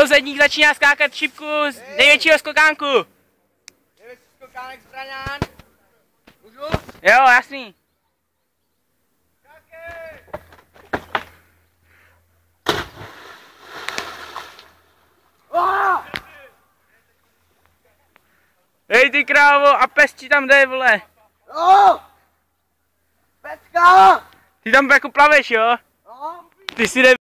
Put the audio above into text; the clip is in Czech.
Pozedník začíná skákat šipku z největšího skokánku. Největší skokánek zbraňán. Můžu? Jo, jasný. Hej ty krávo, a pes ti tam jde, vole. Jo! Pecka! Ty tam jako plaveš, jo? No. Ty si